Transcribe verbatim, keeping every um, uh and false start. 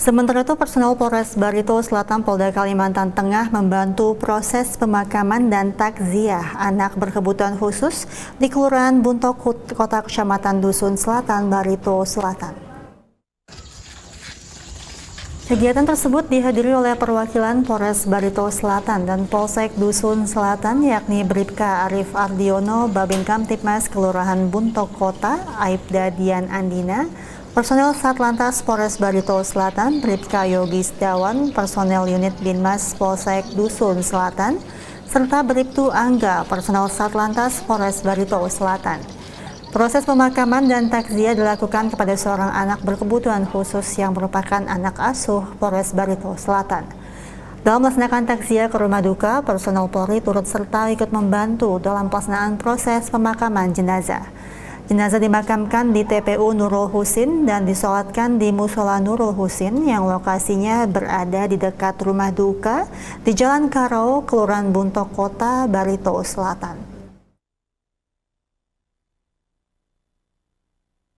Sementara itu, personel Polres Barito Selatan Polda Kalimantan Tengah membantu proses pemakaman dan takziah anak berkebutuhan khusus di Kelurahan Buntok, Kota Kecamatan Dusun Selatan, Barito Selatan. Kegiatan tersebut dihadiri oleh perwakilan Polres Barito Selatan dan Polsek Dusun Selatan, yakni Bribka Arif Ardiono, Babin Kamtipmas Kelurahan Buntok Kota, Aibda Dian Andina, personel Satlantas Polres Barito Selatan, Bribka Yogi Setiawan, personel unit Binmas Polsek Dusun Selatan, serta Bribtu Angga, personel Satlantas Polres Barito Selatan. Proses pemakaman dan takziah dilakukan kepada seorang anak berkebutuhan khusus yang merupakan anak asuh Polres Barito Selatan. Dalam melaksanakan takziah ke rumah duka, personel Polri turut serta ikut membantu dalam pelaksanaan proses pemakaman jenazah. Jenazah dimakamkan di T P U Nurul Husin dan disolatkan di Musola Nurul Husin yang lokasinya berada di dekat rumah duka di Jalan Karo, Kelurahan Buntok Kota, Barito Selatan.